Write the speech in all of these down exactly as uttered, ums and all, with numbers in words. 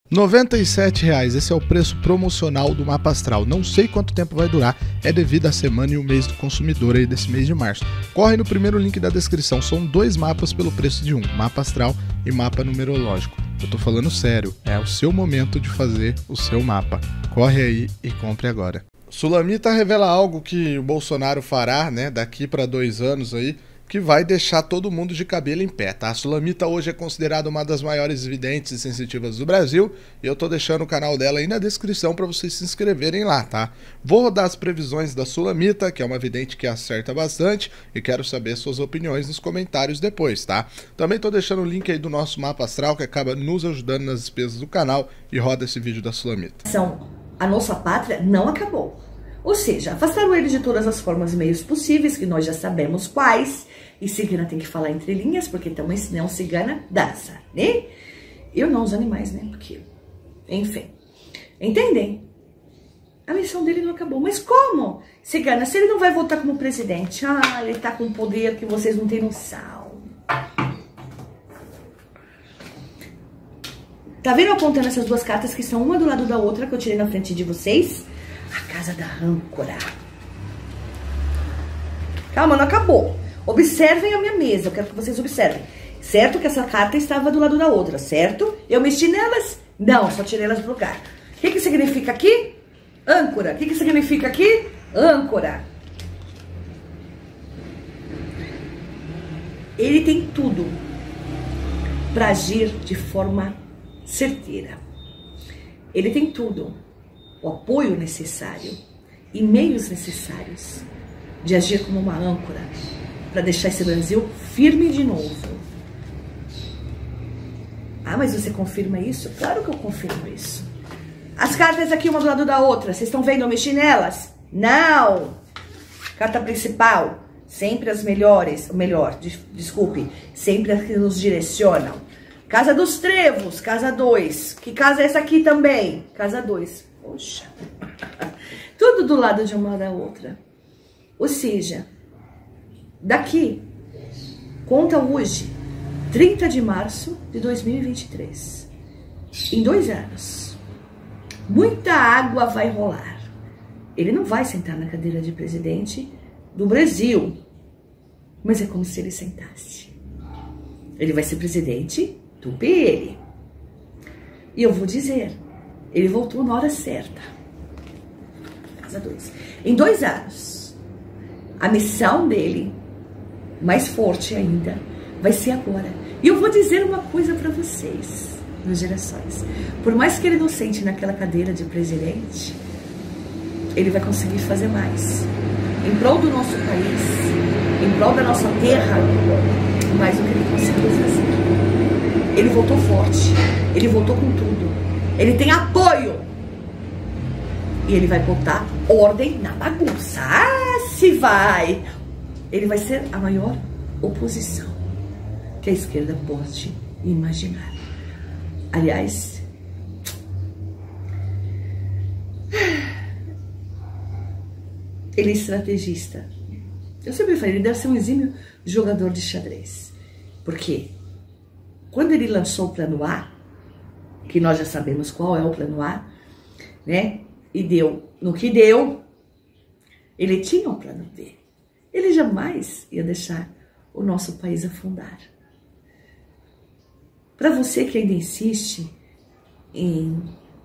noventa e sete reais, esse é o preço promocional do mapa astral. Não sei quanto tempo vai durar, é devido à semana e o mês do consumidor aí desse mês de março. Corre no primeiro link da descrição, são dois mapas pelo preço de um, mapa astral e mapa numerológico. Eu tô falando sério, é o seu momento de fazer o seu mapa. Corre aí e compre agora. Sulamita revela algo que o Bolsonaro fará, né, daqui para dois anos aí, que vai deixar todo mundo de cabelo em pé, tá? A Sulamita hoje é considerada uma das maiores videntes e sensitivas do Brasil, e eu tô deixando o canal dela aí na descrição para vocês se inscreverem lá, tá? Vou rodar as previsões da Sulamita, que é uma vidente que acerta bastante, e quero saber suas opiniões nos comentários depois, tá? Também tô deixando o link aí do nosso mapa astral, que acaba nos ajudando nas despesas do canal, e roda esse vídeo da Sulamita. A nossa pátria não acabou. Ou seja, afastaram ele de todas as formas e meios possíveis, que nós já sabemos quais. E cigana tem que falar entre linhas, porque também senão cigana dança, né? Eu não, os animais, né? Porque, enfim. Entendem? A missão dele não acabou. Mas como? Cigana, se ele não vai voltar como presidente, ah, ele tá com um poder que vocês não têm noção. Tá vendo apontando essas duas cartas que são uma do lado da outra, que eu tirei na frente de vocês? A casa da âncora. Calma, não acabou. Observem a minha mesa, eu quero que vocês observem. Certo que essa carta estava do lado da outra, certo? Eu mexi nelas? Não, só tirei elas do lugar. O que que significa aqui? Âncora. O que que significa aqui? Âncora. Ele tem tudo para agir de forma certeira. Ele tem tudo, o apoio necessário e meios necessários de agir como uma âncora para deixar esse Brasil firme de novo. Ah, mas você confirma isso? Claro que eu confirmo isso. As cartas aqui uma do lado da outra, vocês estão vendo eu mexi nelas? Não! Carta principal, sempre as melhores, melhor, des, desculpe, sempre as que nos direcionam. Casa dos Trevos, casa dois. Que casa é essa aqui também? Casa dois. Poxa. Tudo do lado de uma da outra. Ou seja, daqui, conta hoje, trinta de março de dois mil e vinte e três. Em dois anos, muita água vai rolar. Ele não vai sentar na cadeira de presidente do Brasil, mas é como se ele sentasse. Ele vai ser presidente do P L. E eu vou dizer, ele voltou na hora certa. Casa dois. Em dois anos, a missão dele, mais forte ainda, vai ser agora. E eu vou dizer uma coisa para vocês, meus gerações. Por mais que ele não sente naquela cadeira de presidente, ele vai conseguir fazer mais. Em prol do nosso país, em prol da nossa terra, mais do que ele conseguiu fazer. Ele voltou forte, ele voltou com tudo, ele tem apoio e ele vai botar ordem na bagunça. Ah, se vai! Ele vai ser a maior oposição que a esquerda pode imaginar. Aliás, ele é estrategista. Eu sempre falei, ele deve ser um exímio jogador de xadrez. Por quê? Quando ele lançou o plano A, que nós já sabemos qual é o plano A, né? E deu no que deu, ele tinha um plano B. Ele jamais ia deixar o nosso país afundar. Para você que ainda insiste em,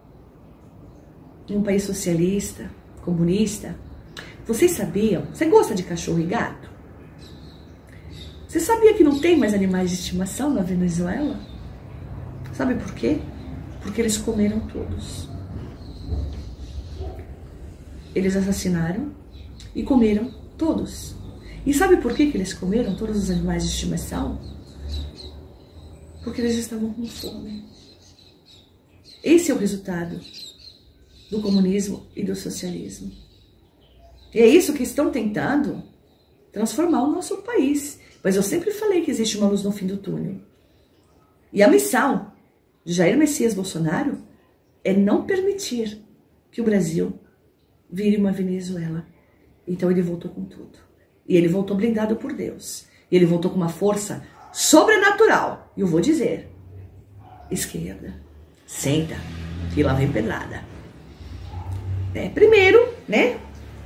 em um país socialista, comunista, vocês sabiam? Você gosta de cachorro e gato? Você sabia que não tem mais animais de estimação na Venezuela? Sabe por quê? Porque eles comeram todos. Eles assassinaram e comeram todos. E sabe por que que eles comeram todos os animais de estimação? Porque eles estavam com fome. Esse é o resultado do comunismo e do socialismo. E é isso que estão tentando transformar o nosso país. Mas eu sempre falei que existe uma luz no fim do túnel. E a missão de Jair Messias Bolsonaro é não permitir que o Brasil vire uma Venezuela. Então ele voltou com tudo. E ele voltou blindado por Deus. E ele voltou com uma força sobrenatural. E eu vou dizer, esquerda, senta. E lá vem pedrada. É, primeiro, né?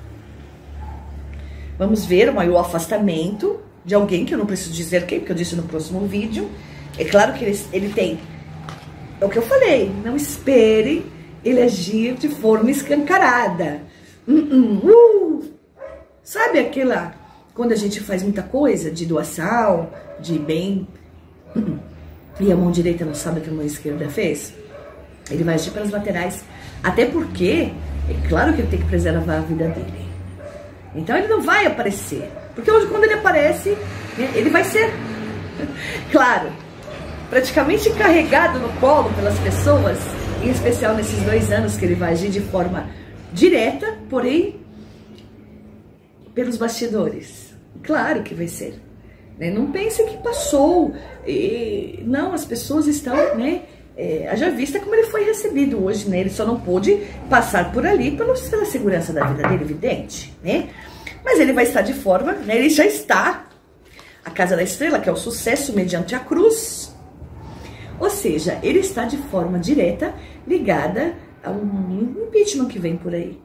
Vamos ver o maior afastamento de alguém, que eu não preciso dizer quem, porque eu disse no próximo vídeo. É claro que ele, ele tem... É o que eu falei, não espere ele agir de forma escancarada. Uh, uh, uh. Sabe aquela... Quando a gente faz muita coisa de doação, de bem... Uh, uh, e a mão direita não sabe o que a mão esquerda fez? Ele vai agir pelas laterais. Até porque, é claro que ele tem que preservar a vida dele. Então ele não vai aparecer. Porque hoje, quando ele aparece, né, ele vai ser, claro, praticamente carregado no colo pelas pessoas, em especial nesses dois anos que ele vai agir de forma direta, porém, pelos bastidores. Claro que vai ser. Né? Não pense que passou. E, não, as pessoas estão, né? É, haja vista como ele foi recebido hoje, né? Ele só não pôde passar por ali pela segurança da vida dele, evidente, né? Mas ele vai estar de forma, né? Ele já está. A Casa da Estrela, que é o sucesso mediante a cruz. Ou seja, ele está de forma direta ligada a um impeachment que vem por aí.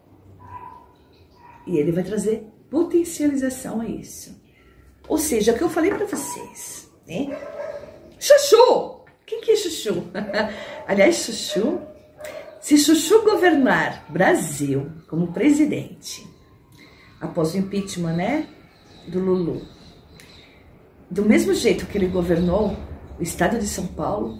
E ele vai trazer potencialização a isso. Ou seja, o que eu falei para vocês, né? Chuchu! Quem que é Chuchu? Aliás, Chuchu, se Chuchu governar Brasil como presidente, após o impeachment, né, do Lulu, do mesmo jeito que ele governou o estado de São Paulo.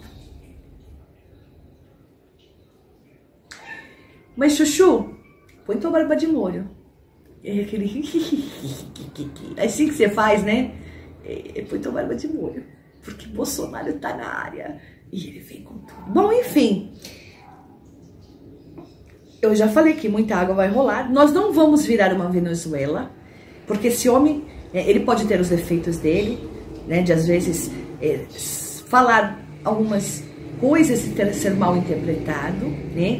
Mas, Chuchu, põe tua barba de molho. É aquele... assim que você faz, né? É, põe tua barba de molho. Porque Bolsonaro tá na área. E ele vem com tudo. Bom, enfim. Eu já falei que muita água vai rolar. Nós não vamos virar uma Venezuela. Porque esse homem, ele pode ter os defeitos dele, né? De às vezes é, falar algumas coisas e ter, ser mal interpretado, né?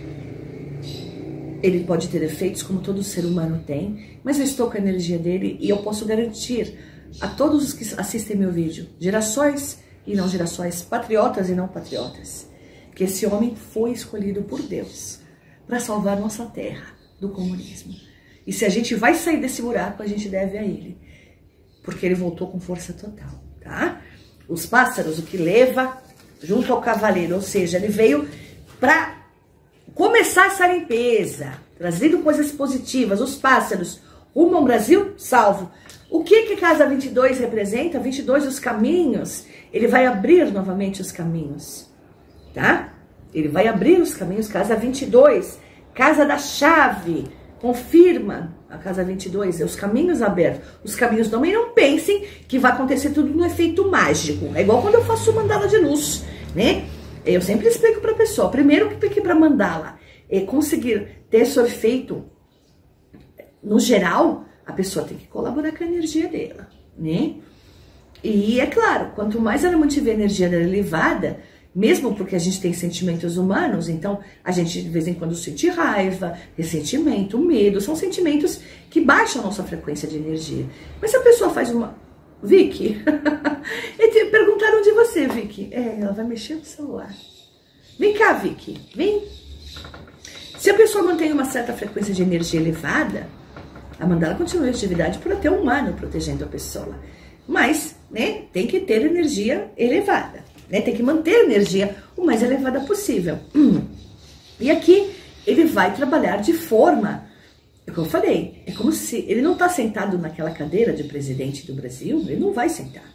Ele pode ter defeitos, como todo ser humano tem. Mas eu estou com a energia dele e eu posso garantir a todos os que assistem meu vídeo, gerações e não gerações, patriotas e não patriotas, que esse homem foi escolhido por Deus para salvar nossa terra do comunismo. E se a gente vai sair desse buraco, a gente deve a ele, porque ele voltou com força total, tá? Os pássaros, o que leva junto ao cavaleiro, ou seja, ele veio para começar essa limpeza, trazendo coisas positivas. Os pássaros rumo ao Brasil salvo. O que que Casa vinte e dois representa? vinte e dois, os caminhos. Ele vai abrir novamente os caminhos, tá? Ele vai abrir os caminhos, Casa vinte e dois, Casa da Chave, confirma a Casa vinte e dois, é os caminhos abertos. Os caminhos também não pensem que vai acontecer tudo no efeito mágico. É igual quando eu faço mandala de luz, né? Eu sempre explico para a pessoa, primeiro que para mandala é conseguir ter esse efeito, no geral, a pessoa tem que colaborar com a energia dela, né? E é claro, quanto mais ela mantiver a energia dela elevada, mesmo porque a gente tem sentimentos humanos, então a gente de vez em quando sente raiva, ressentimento, medo, são sentimentos que baixam a nossa frequência de energia. Mas se a pessoa faz uma... Vicky, perguntaram de você, Vicky. É, ela vai mexer no celular. Vem cá, Vicky, vem. Se a pessoa mantém uma certa frequência de energia elevada, a mandala continua em atividade por até um humano protegendo a pessoa. Mas, né, tem que ter energia elevada, né? Tem que manter a energia o mais elevada possível. Hum. E aqui ele vai trabalhar de forma, é como eu falei, é como se ele não está sentado naquela cadeira de presidente do Brasil, ele não vai sentar.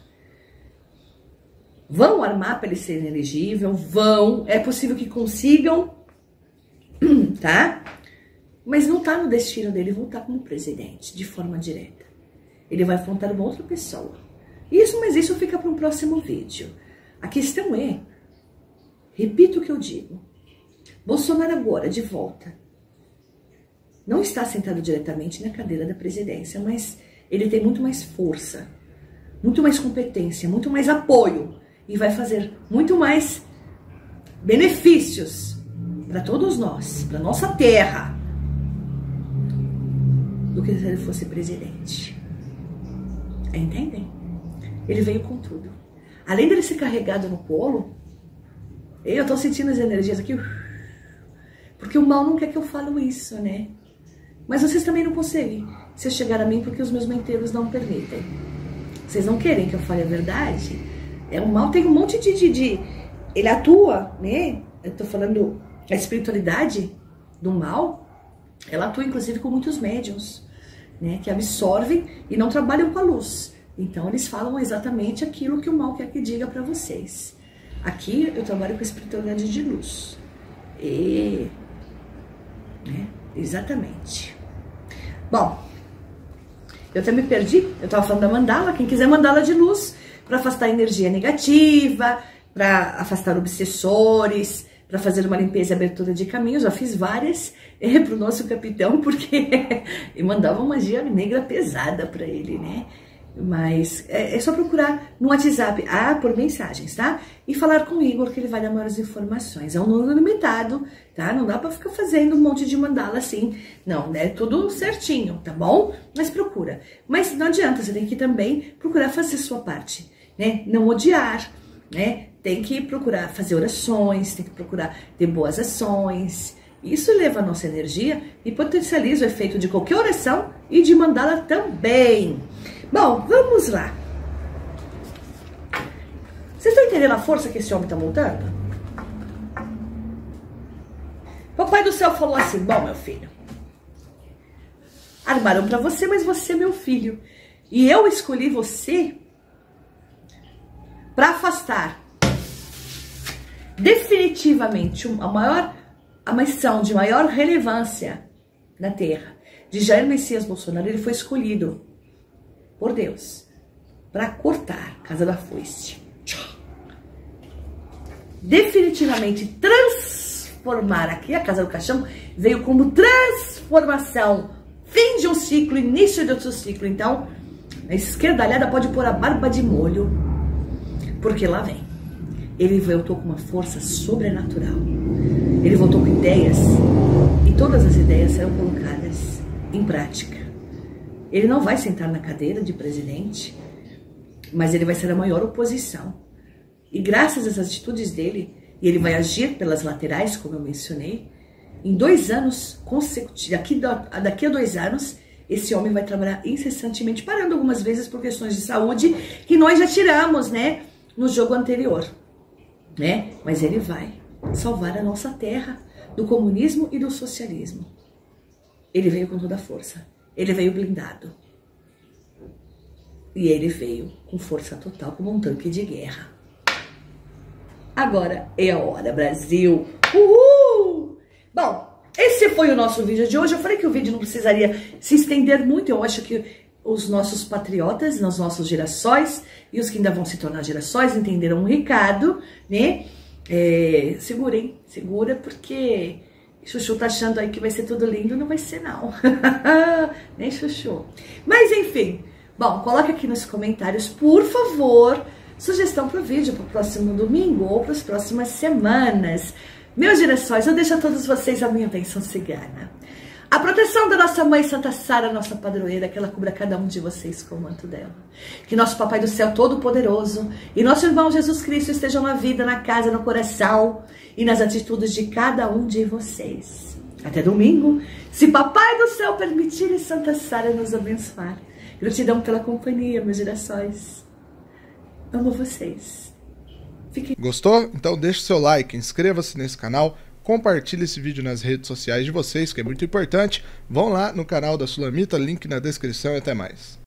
Vão armar para ele ser inelegível, vão, é possível que consigam, tá? Mas não está no destino dele voltar como presidente, de forma direta. Ele vai afrontar uma outra pessoa. Isso, mas isso fica para um próximo vídeo. A questão é, repito o que eu digo, Bolsonaro agora, de volta, não está sentado diretamente na cadeira da presidência, mas ele tem muito mais força, muito mais competência, muito mais apoio e vai fazer muito mais benefícios para todos nós, para nossa terra, do que se ele fosse presidente. Entendem? Ele veio com tudo. Além dele ser carregado no colo, eu tô sentindo as energias aqui. Porque o mal não quer que eu fale isso, né? Mas vocês também não conseguem se chegar a mim porque os meus menteiros não permitem. Vocês não querem que eu fale a verdade? É, o mal tem um monte de... de, de ele atua, né? Eu tô falando a espiritualidade do mal, ela atua inclusive com muitos médiuns, né? Que absorvem e não trabalham com a luz. Então eles falam exatamente aquilo que o mal quer que diga para vocês. Aqui eu trabalho com a espiritualidade de luz. E... né? Exatamente. Bom, eu até me perdi. Eu estava falando da mandala. Quem quiser mandala de luz para afastar energia negativa, para afastar obsessores, para fazer uma limpeza e abertura de caminhos. Já fiz várias é, para o nosso capitão, porque eu mandava uma magia negra pesada para ele, né? Mas é, é só procurar no WhatsApp, ah, por mensagens, tá? E falar com o Igor, que ele vai dar maiores informações. É um número limitado, tá? Não dá pra ficar fazendo um monte de mandala assim. Não, né? Tudo certinho, tá bom? Mas procura. Mas não adianta, você tem que também procurar fazer sua parte, né? Não odiar, né? Tem que procurar fazer orações, tem que procurar ter boas ações. Isso eleva a nossa energia e potencializa o efeito de qualquer oração e de mandala também. Bom, vamos lá. Vocês estão entendendo a força que esse homem está montando? Papai do céu falou assim, bom, meu filho, armaram para você, mas você é meu filho. E eu escolhi você para afastar definitivamente a maior, a missão de maior relevância na Terra de Jair Messias Bolsonaro. Ele foi escolhido por Deus para cortar a casa da foice, definitivamente transformar. Aqui a casa do caixão veio como transformação, fim de um ciclo, início de outro ciclo. Então a esquerdalhada pode pôr a barba de molho, porque lá vem. Ele voltou com uma força sobrenatural. Ele voltou com ideias e todas as ideias serão colocadas em prática. Ele não vai sentar na cadeira de presidente, mas ele vai ser a maior oposição. E graças às atitudes dele, e ele vai agir pelas laterais, como eu mencionei, em dois anos consecutivos, daqui, daqui a dois anos, esse homem vai trabalhar incessantemente, parando algumas vezes por questões de saúde, que nós já tiramos, né, no jogo anterior, né? Mas ele vai salvar a nossa terra do comunismo e do socialismo. Ele veio com toda a força. Ele veio blindado. E ele veio com força total, como um tanque de guerra. Agora é a hora, Brasil! Uhul! Bom, esse foi o nosso vídeo de hoje. Eu falei que o vídeo não precisaria se estender muito. Eu acho que os nossos patriotas, os nossos girassóis e os que ainda vão se tornar girassóis entenderam o recado, né? É, segurem, segura, porque Chuchu tá achando aí que vai ser tudo lindo, não vai ser não. Nem Chuchu. Mas enfim, bom, coloca aqui nos comentários, por favor, sugestão pro vídeo pro próximo domingo ou para as próximas semanas. Meus girassóis, eu deixo a todos vocês a minha bênção cigana. A proteção da nossa mãe Santa Sara, nossa padroeira, que ela cubra cada um de vocês com o manto dela. Que nosso Papai do Céu Todo-Poderoso e nosso irmão Jesus Cristo estejam na vida, na casa, no coração e nas atitudes de cada um de vocês. Até domingo, se Papai do Céu permitir e Santa Sara nos abençoar. Gratidão pela companhia, meus girassóis. Amo vocês. Fiquem... Gostou? Então deixe seu like, inscreva-se nesse canal, compartilhe esse vídeo nas redes sociais de vocês, que é muito importante. Vão lá no canal da Sulamita, link na descrição e até mais.